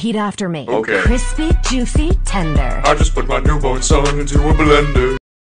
Repeat after me. Okay. Crispy, juicy, tender. I just put my newborn son into a blender.